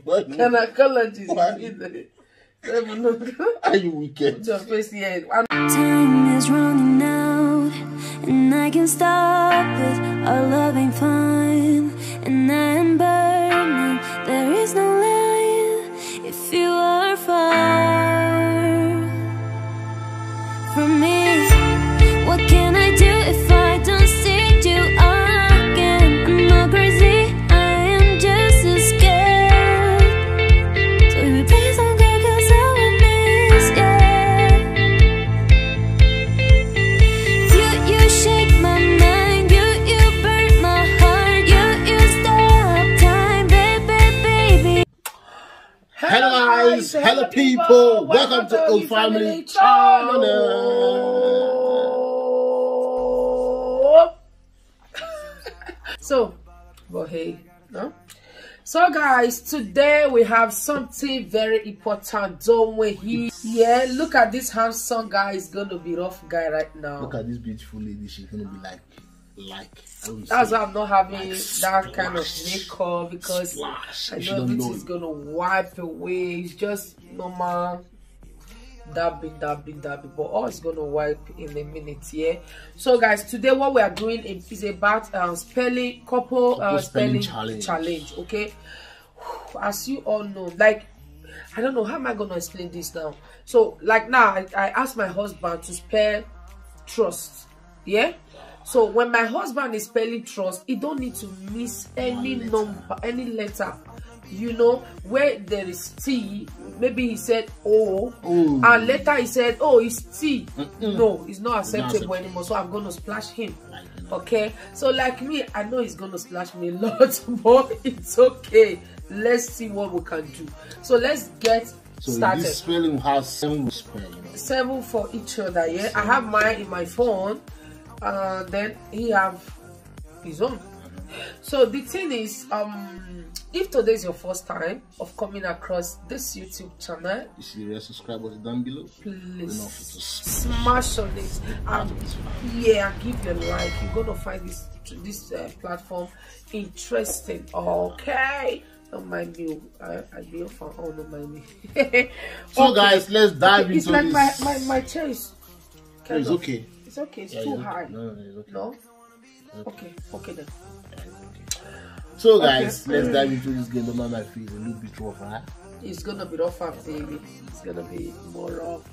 Gynecologist. Are you wicked? Time is running out, and I can stop it. Our love ain't fine, and I am burning. There is no light if you are far from me. What can I do if I don't see you again? I'm not crazy, I am just as scared. So you please don't go, 'cause I will miss you. You shake my mind, you burn my heart, you stop time, baby. Hello guys, hello people, welcome to Old Family Channel. So guys, today we have something very important. Don't wait here. Yeah, look at this handsome guy. He's gonna be rough guy right now. Look at this beautiful lady. She's gonna be like that's why I'm not having that kind of makeup, because I know everything's gonna wipe away. It's just normal dabbing, but all is gonna wipe in a minute. Yeah. So guys, today what we are doing is about spelling challenge. Okay, as you all know, like, I don't know how am I gonna explain this now. So like now I asked my husband to spell trust. Yeah. So when my husband is spelling trust, he don't need to miss any number, any letter. You know, where there is T, maybe he said O, and later he said, oh, it's T. No, it's not acceptable anymore. So I'm gonna splash him. Okay, so like me, I know he's gonna splash me a lot, but it's okay. Let's see what we can do. So let's get started. This spelling has 7 spelling. 7 for each other. Yeah, I have mine in my phone. Then he have his own. So the thing is, if today is your first time of coming across this YouTube channel, you see the red subscribe button down below, please smash on it and give your like. You're gonna find this platform interesting. Okay, don't mind me. I be for don't mind me. So guys, let's dive into like this. my chair is it's okay. It's okay. It's too high. No, it's okay. No. Okay then. So guys, let's dive into this game. No, my face a little bit rough, right? It's gonna be rough, baby. It's gonna be more rough.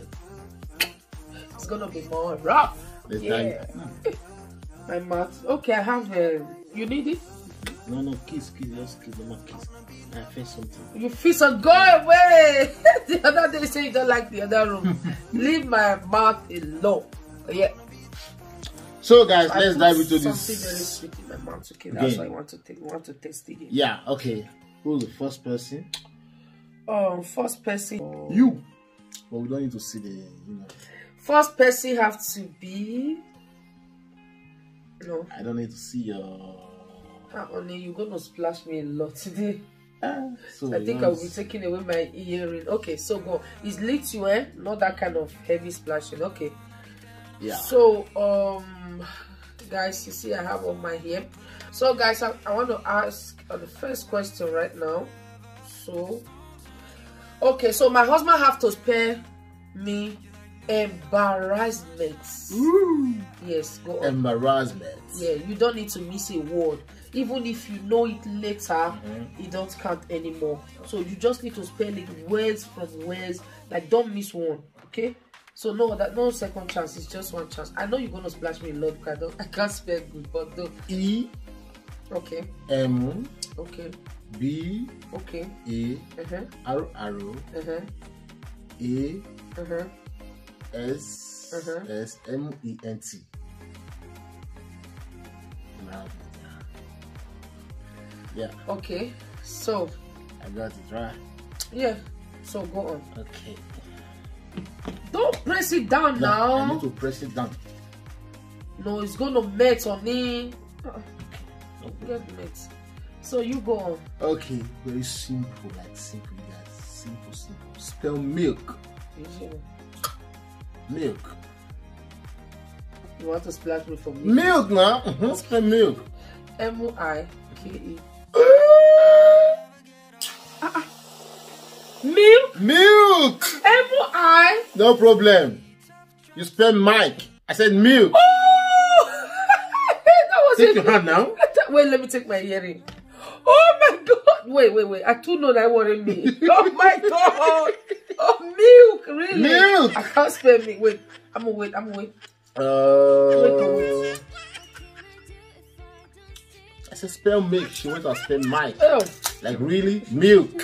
It's gonna be more rough. Let's dive. My mouth. Okay, I have. You need it? No, kiss, just kiss. No, kiss. I feel something. You feel something? Go away. The other day, you say you don't like the other room. Leave my mouth alone. Yeah. So guys, let's dive into this. Something very sweet in my mouth. Okay, that's why I want to taste it again. Yeah. Okay. Who's the first person? First person. You. But we don't need to see the. First person have to be. No. I don't need to see your. Only you're gonna splash me a lot today. So I think I'll be taking away my earring. Okay, so go. It's little, not that kind of heavy splashing. Okay. Yeah. So guys, you see I have on my hair. So guys, I want to ask the first question right now. So okay, so my husband have to spare me embarrassment. Yes, go on. Embarrassment. Yeah, you don't need to miss a word. Even if you know it later, it don't count anymore. So you just need to spell it words from words. Like, don't miss one. Okay. So no second chance. It's just one chance. I know you're gonna splash me a lot because I can't spell good, but don't. E. Okay. M. Okay. B. Okay. A. R. A. S. S. M. E. N. T. Yeah. Okay. So. I got it right. Yeah. So go on. Okay. Don't press it down now. I need to press it down. No, it's gonna melt on me. Get melt. So you go on. Okay, very simple, like simple, guys. Simple. Spell milk. Milk. You want to splash me for milk? Milk now. Spell milk. M-I-K-E. Milk. M-I. No problem. You spell Mike. I said milk. Oh! That was Take it. your hand now. Wait, let me take my earring. Oh my God. Wait. I too know that worried me. Oh my God. Oh, milk. Really? Milk. I can't spell milk. Wait. I'm gonna wait. Wait. I said spell milk. She went to spell Mike. Oh. Like really? Milk.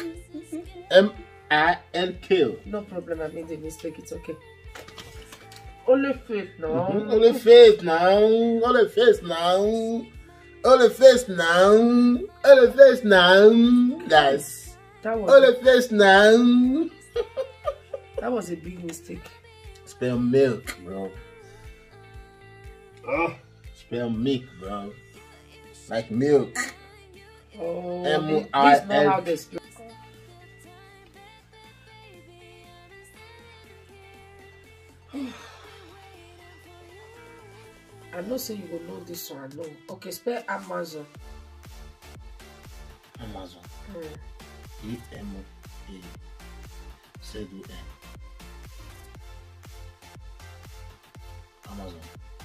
M-I-L-K. No problem. I made a mistake. It's okay. Only faith now. Only face now. Only face now. Only face now. Only face now. Guys. That was Only face now. that was a big mistake. Spell milk, bro. Spell milk, bro. Like milk. Oh, M-I-L. this is not how they spell. I know say you will know this one. I know. Okay, spell Amazon. Amazon. E-M-A-Z-O-N. Amazon.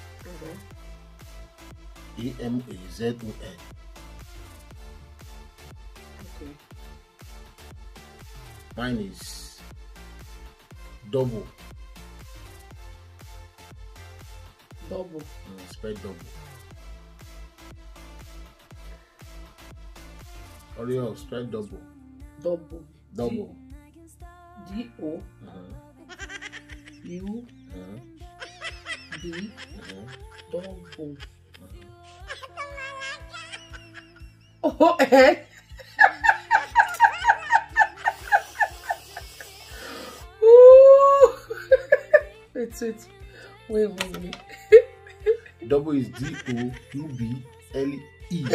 E-M-A-Z-O-N. Okay. Mine is double. Double. Spell double. Hurry up, spell double. Double. Double. D-O. U. B. Double. Oh, eh? Wait. Double is D-O-U-B-L-E. You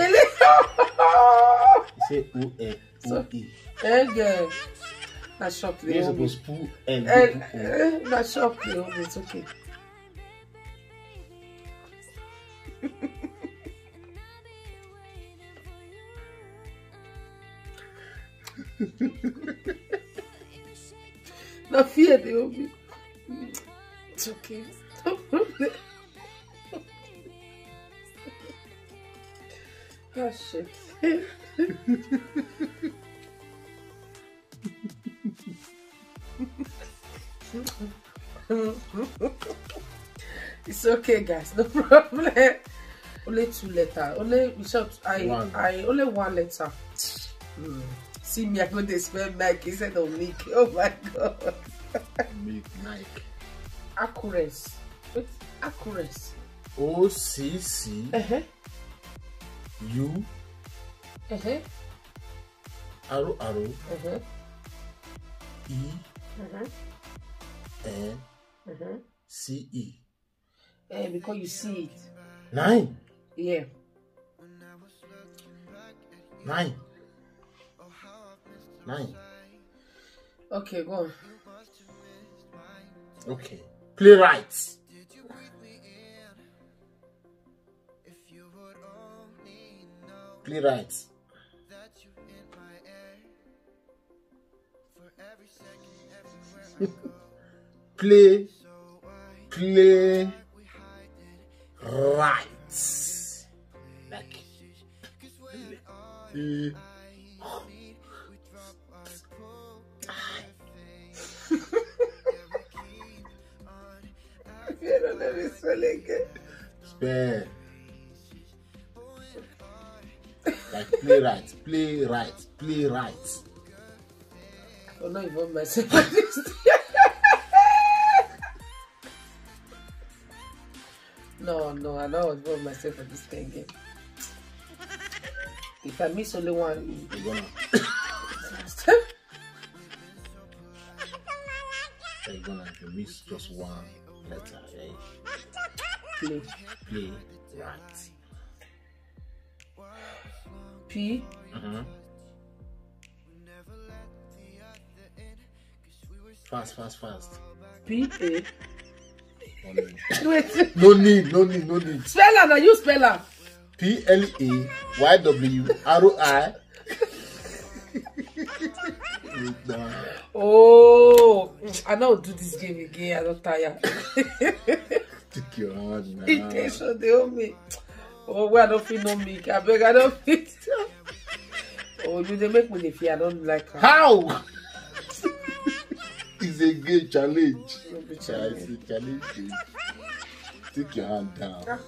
say O-E. Again. Not shock the You're homie. supposed to put L. Not shock the homie. It's okay. No fear the homie. It's okay. Oh shit. It's okay, guys. No problem. Only 2 letters. Only only 1 letter. See me, I go to spell Mike instead of Nick. Oh my God. Nike. Accuracy. Wait, accuracy. O-C-C. U. Arrow. E. N. C-E. Because you see it. 9. Yeah. 9. Okay, go on. Okay. Playwright. Playwright. Play right. Like Let me spell again. Spell. Like playwright. I'm not even myself at this. No, I don't involve myself at this game. If I miss only one, You're gonna if you miss just one letter, eh? play. Play right. P. Fast. P-A. Wait. Wait. No need. Spell her now, you spell her. P-L-A-Y-W-R-O-I. Nah. Oh, I don't do this game again. I don't tire. Take your hand now. Intention, they owe me. Oh, where I don't feel no milk. I beg, I don't feel. Oh, you they make me the fear. I don't like her. How? It's a game challenge. No be It's challenge. a challenge game. Take your hand down. Ah.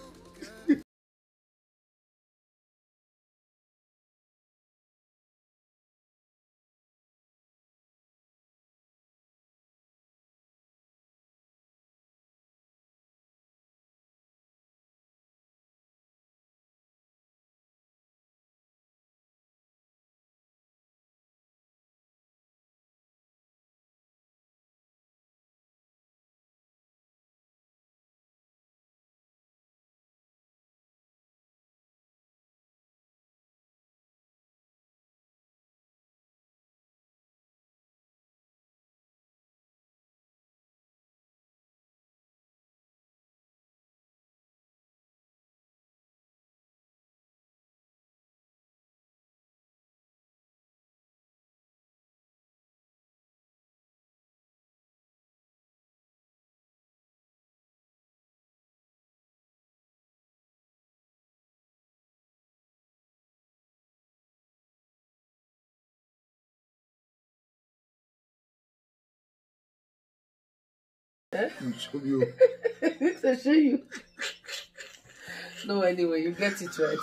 Show you. To show you. No, anyway, you get it right.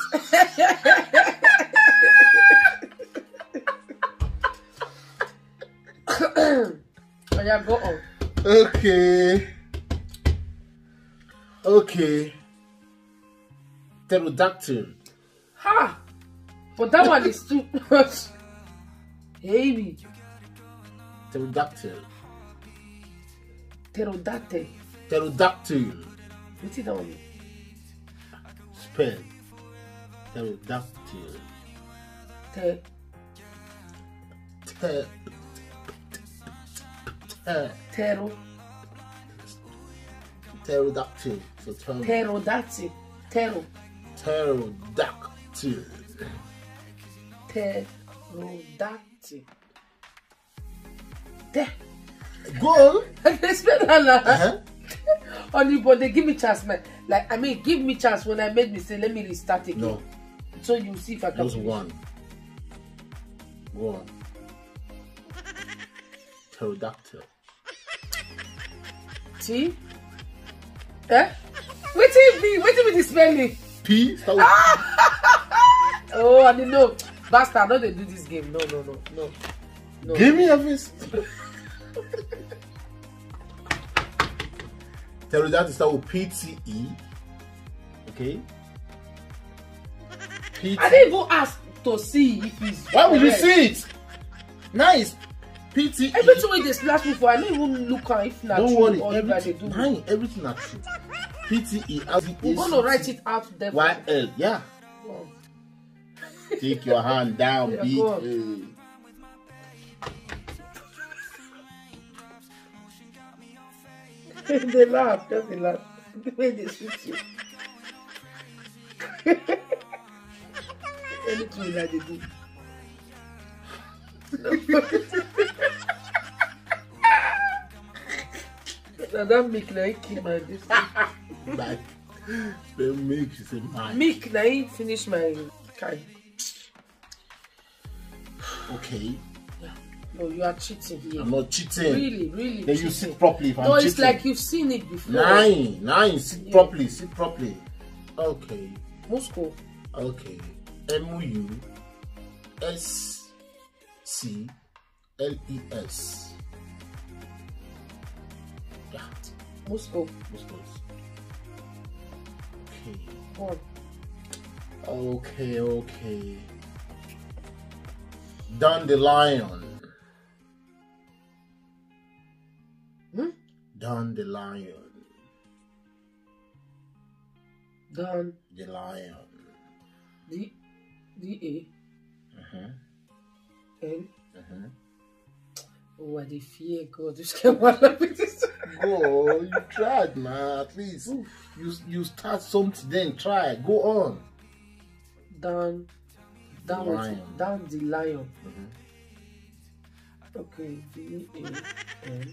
Oh, yeah, go on. Okay. Okay. Pterodactyl. Ha! But that one is too much. Baby. Pterodactyl. Pterodactyl. Pterodactyl. What's it on? Spell. Pterodactyl. Te- Pter- Ptero. Pterodactyl. So Pterodactyl. Ptero. Pterodactyl. Pterodactyl. Te- Go. Spell that now. Uh-huh. Only, but they give me chance, man. Like, I mean, give me chance when I made mistake. Let me restart again. No. So you see if I can. Just one. Go on. Pterodactyl. See? Eh? Wait till me. Wait till me the spelling. P. Start with Oh, I didn't know. Bastard, no, they do this game. No. No. Give me a fist. Pterodactyl start with PTE. Okay. PT. I didn't even ask to see if it's. Why would you correct. see it? Nice. PTE. Everything when they slash me for, I don't even look at if not Don't true worry. or if I they do. Everything are true. PTE. As it We're is. gonna write it out there. YL. Yeah. Oh. Take your hand down, Yeah, beat. go on. They laugh, just they laugh. The way they shoot you. Anything that they do. Now that make na kill my this. Like, they make you say, man. Make na he finish my kind. Okay. No, you are cheating here. I'm not cheating. Really Then you cheating. sit properly if I'm No, cheating. it's like you've seen it before. Nine. Sit properly. Sit properly. Okay. Moscow. Okay. MUSCLES. Yeah. Moscow. Okay. Go on. Okay. Dandelion. Dandelion. Dan. The lion. D-A. N. Oh, I dey fear God. This can one of this. Go, you tried, man. At least you start something, then try. Go on. Down Lion. down the lion. Okay, D-A-N.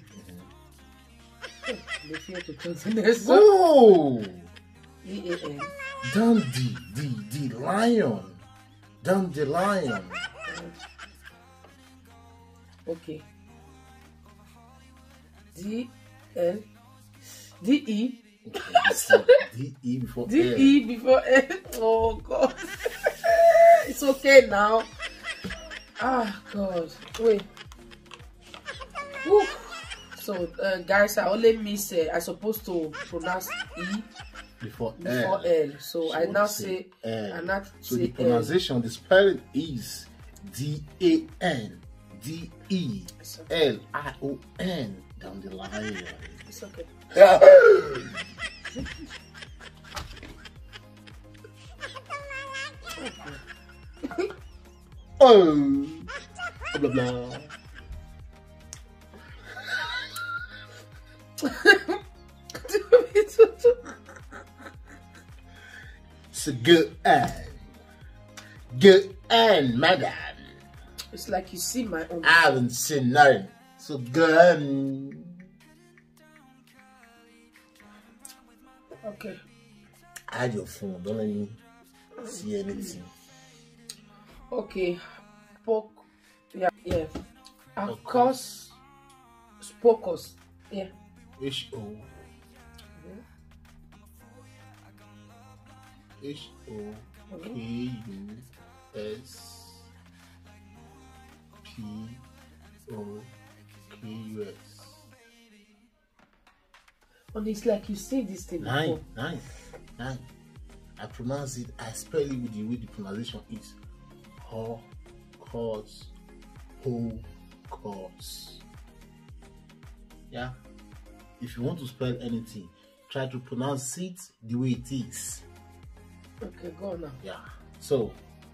They fear to turn the next one. Oh! D-A-N. Dandy, lion. Dandelion. Okay. D-L. D-E. D-E before D-E before N. Oh, God. It's okay now. Ah, God. Wait. Woo. So, guys, I only miss, I'm supposed to pronounce E before L. So I now say, so the pronunciation, the spelling is D-A-N-D-E-L-I-O-N. Down the line. It's okay. Yeah. Oh, blah blah. It's a good end, madam. It's like you see my own. I haven't seen nothing. So good. Okay. Add your phone. Don't let me see anything. Okay. Yeah. Hocus pocus. Yeah. H-O. H-O-K-U-S-P-O-K-U-S. And it's like you say this thing Nine. before. I pronounce it, I spell it with the way the pronunciation is. Hocus pocus. Yeah. If you want to spell anything, try to pronounce it the way it is. Okay, go on now. Yeah. So,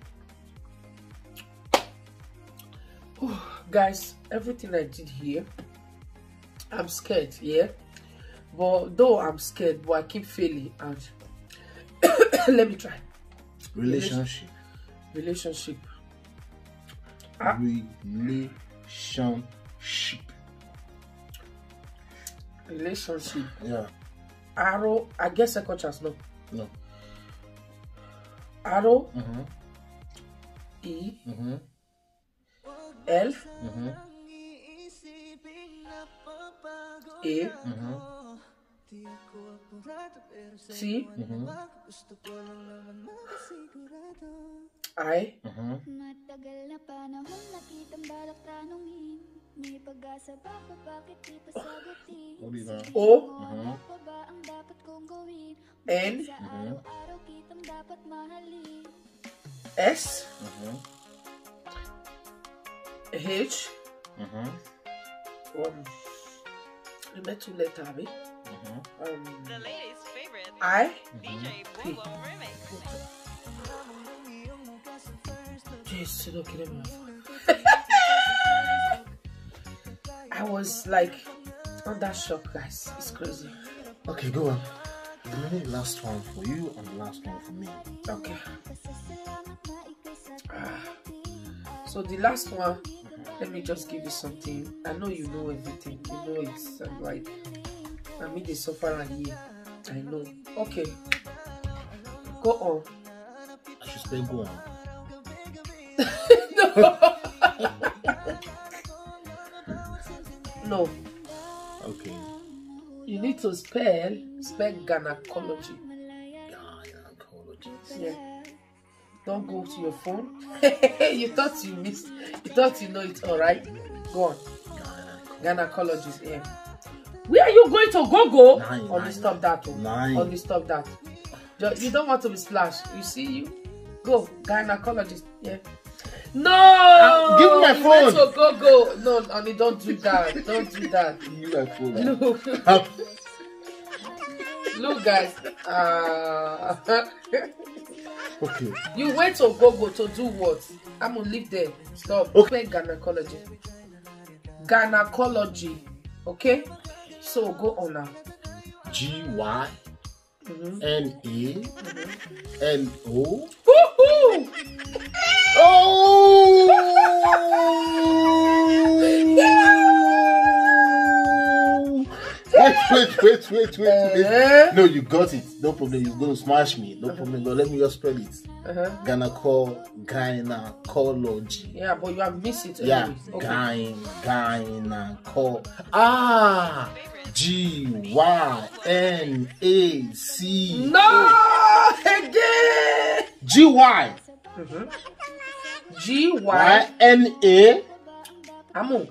guys, everything I did here, I'm scared, yeah. But though I'm scared, but I keep failing. And let me try. relationship. Relationship. Relationship. Yeah. Arrow. I guess second chance. No. Arrow. E. L. A. C. I. Matagal na panahon nakitang balak tanungin. May pag-asa ba ko bakit di pa sagutin? O. Ano pa ba ang dapat kong gawin? N. Sa araw-araw kitang dapat mahalin. S. H. Remember two letter, abi? The ladies' favorite I. DJ P. Bobo Remix. Jeez, look at him. I was like under shock, guys. It's crazy. Okay, go on. The last one for you and the last one for me. Okay. So the last one, let me just give you something. I know you know everything. You know it's like I mean the suffer and here. I know. Okay. Go on. I should spell go on. No. Okay. You need to spell gynecology. Gynecology. Yeah. Don't go to your phone. You thought you missed. You thought you know it all right. Go on. Gynecology. Yeah. Where are you going to go? Only stop that. Only stop that. You don't want to be splashed. You see you. Go. Gynecologist. Yeah. No! Give me my phone. So go. No, honey, don't do that. Don't do that. Give me my phone. Look. Look, guys. Okay. You went to go to do what? I'm gonna leave there. Stop. Okay. Gynecology. Gynecology. Okay? So go on now. G-Y-N-A-N-O. Woohoo! Oh! Wait. No, you got it. No problem. You're going to smash me. No problem. But let me just spell it. Gynecology. Yeah, but you have missed it. Yeah, Anyway. Okay. gynecology. GYNAC. No, again. GY. GYNA. Amo.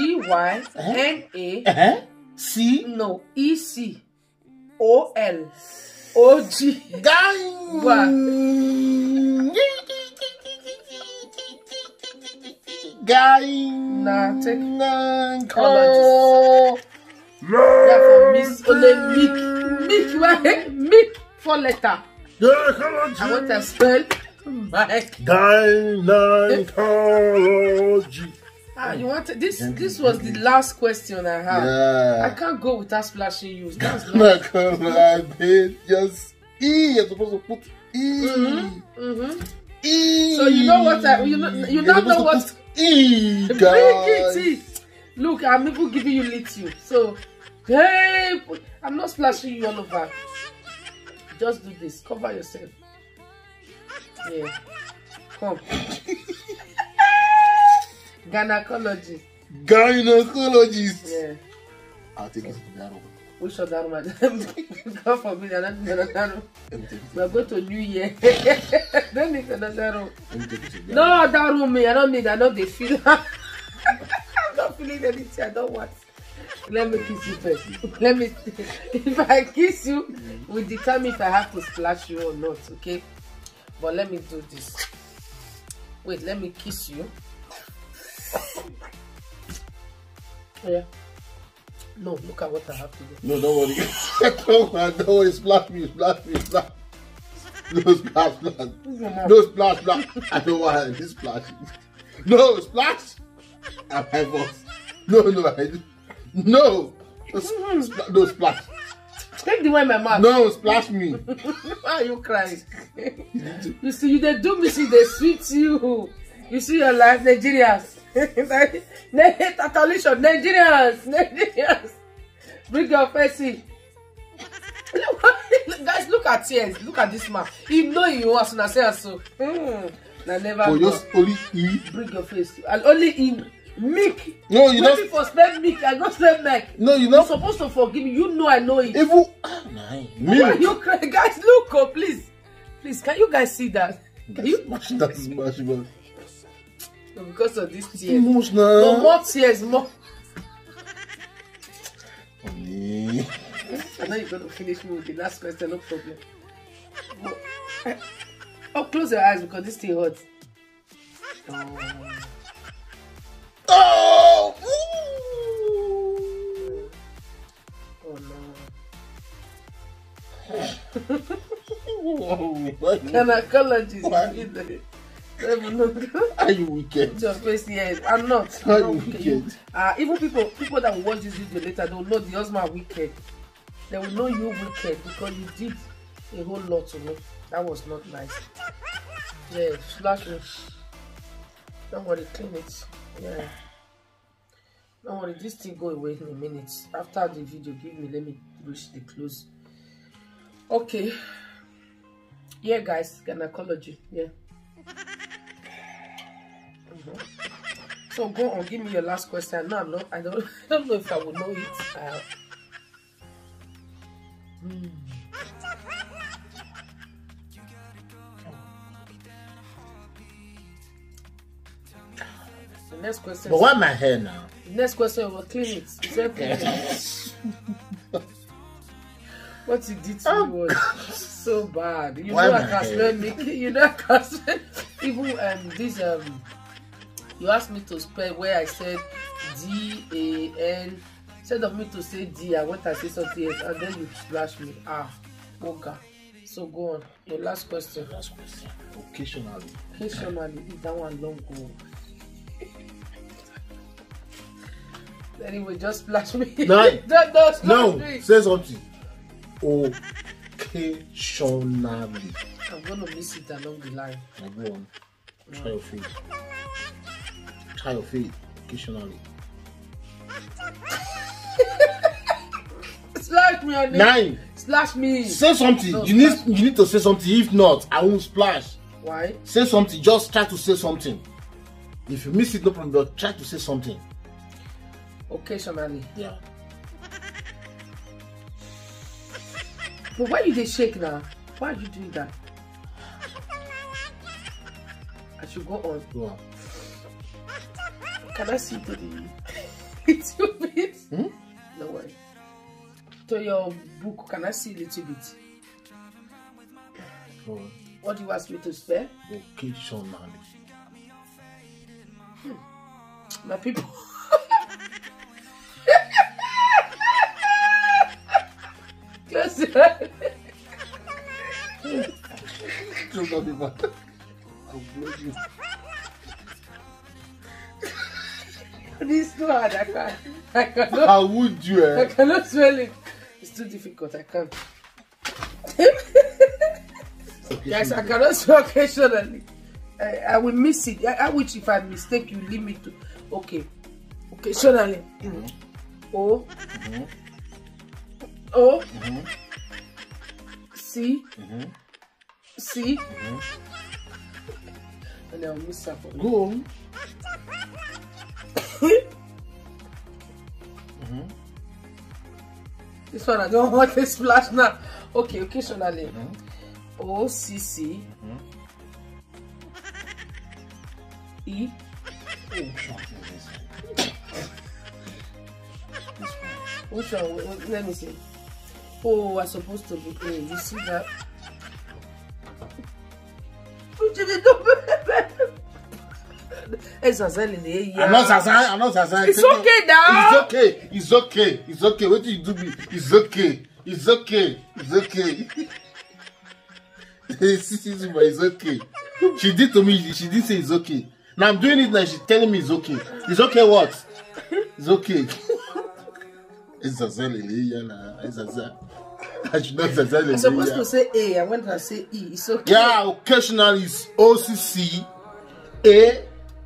GYNA. C. No, EC. OL. OG. Nah, take Oh. yeah, for Miss Ole Mick. Mick 4 letter. I want to spell Mike. Gynecology. You want this? This was the last question I had. Yeah. I can't go without splashing you. That's not. Gynecology. Just E. You're supposed to put E. E. So you know what? You now know what? E. Bring Guys. it. Look, I'm even giving you little. So, hey, I'm not splashing you all over. Just do this. Cover yourself. Yeah. Come. Gynecologist. Gynecologist. Yeah. I'll take it to that room. Which other room? God forbid, I don't need another room. We're going to New Year. Don't need another room. No, that room, me. I don't need. I know they feel. I'm not feeling anything. I don't want. Let me kiss you first. Let me. If I kiss you, we determine if I have to splash you or not. Okay. But let me do this. Wait. Let me kiss you. Yeah. No, look at what I have to do. No, don't worry. Don't worry. Splash me. No, splash. No, splash. I don't want this splash. No, splash. I'm my boss. No, I do. No. No, splash. Take the one in my mouth. No, splash me. Why are you crying? You see, they do me, see, they sweet you. You see your life, Nigerians. Nigerians. Bring your face in. Guys, look at tears. Look at this man. He know you want to say so. I never. Oh, just only E. Bring your face. And only in Mick. No, you don't. For spell Mick, I don't spell Mac. No, you're You're not. supposed to forgive me. You know I know it. Even Why milk. you crying? Guys, look, oh, please. Please, can you guys see that? Can you? That's smash, man. No, because of this tears. Emotional. No more tears, more. Honey. I know you're going to finish me with the last question, no problem. Oh, close your eyes because this thing hurts. Oh. Oh no. Why? Gynecologist. Are you wicked? Your face here. I'm not. Are I'm you not wicked. wicked? Even people that will watch this video later, they will know the husband wicked. They will know you wicked because you did a whole lot to me. That was not nice. Yeah, slash me. Don't worry, clean it. Yeah. Don't worry, this thing go away in a minute. After the video, let me reach the close. Okay. Yeah, guys, gynecology. Yeah. So go on, give me your last question. No, I'm not. I don't know if I will know it. The next question. But why my hair now? The next question will clean it. What you did to me was so bad. You Why know I my can hair? spell Mickey. You know I can spell even this you asked me to spell where I said D-A-N. Instead of me to say D, I went and say something else, and then you splash me. Okay. So go on. Your last question. Occasionally. Occasionally, is that one long go? Anyway, just splash me. No. Don't splash No, me. say something. Occasionally. I'm gonna miss it along the line. Now go on. Try your feet. Try your feet. Occasionally. slash me on it. 9. Slash me. Say something. No, you need to say something. If not, I won't splash. Why? Say something. Just try to say something. If you miss it, no problem. But try to say something. Occasionally. Yeah. But why you dey shake now? Why are you doing that? I should go on. Go on. Can I see to the little bit? No way. To your book, can I see a little bit? Go on. What do you ask me to spell? Occasionally. My people. Close your eyes. Don't got me back. I'll blow you. This is too hard. I cannot. How would you? I cannot spell it. It's too difficult. I can't. Guys, I cannot spell occasionally. I will miss it. I wish if I mistake, you leave me to. Okay. Occasionally. O. O. C. C. And I'll miss that for Go on. This one I don't want to splash now. Okay, occasionally. O C C E. Which one? Let me see. Oh, I'm supposed to be A. You see that? I'm not Zazan. It's okay now. It's okay. What do you do me? It's okay. It's okay. She did to me. She did say it's okay. Now I'm doing it now. She's telling me it's okay. It's okay what? It's okay. It's Zazan. I should not Zazan. I'm supposed to say A. I went to say E. It's okay. Yeah, occasionally it's OCC A.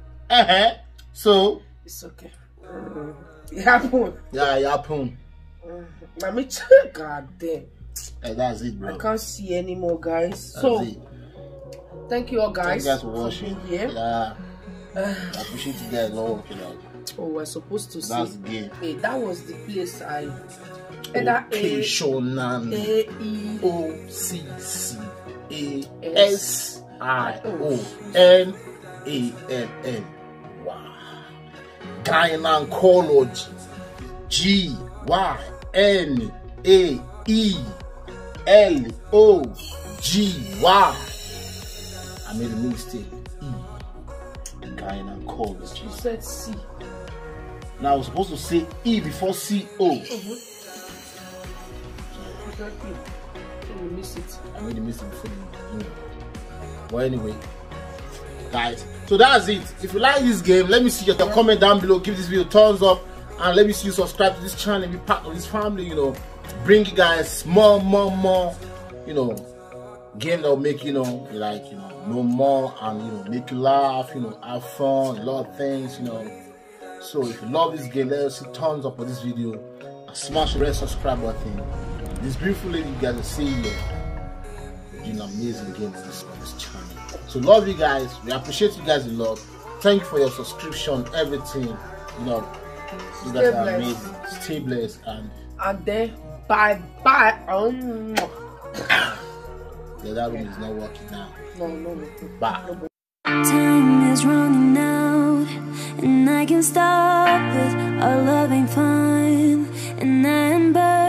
So it's okay. It happened. Yeah, it happened. Let me check. God damn. Hey, that's it, bro. I can't see anymore, guys. That's so it. thank you all, guys. Thank you guys for watching. Being here. Yeah. I appreciate you guys all working out. Oh, we're supposed to That's say the game. Hey, that was the place I either Occasionally. A E OCC ASIONALL. Wow. Gynecology. GYNAELOGY. I made a mistake. Gynecology. You said C. Now I was supposed to say E before CO. Exactly. So we miss it. I made a mistake before you know. Well, anyway, guys, so that's it. If you like this game, let me see your comment down below. Give this video a thumbs up, and let me see you subscribe to this channel and be part of this family. You know, bring you guys more. You know, game that will make know more and make you laugh. Have fun, a lot of things. So if you love this game, let us see thumbs up on this video and smash the red subscribe button. This beautiful lady you guys will see here doing an amazing game on this channel. So love you guys. We appreciate you guys a lot. Thank you for your subscription, everything. You guys are amazing. Stay blessed and then bye. Yeah, that room is not working now. No. Bye. Time is running out, and I can stop it. Our love ain't fine, and I am burning.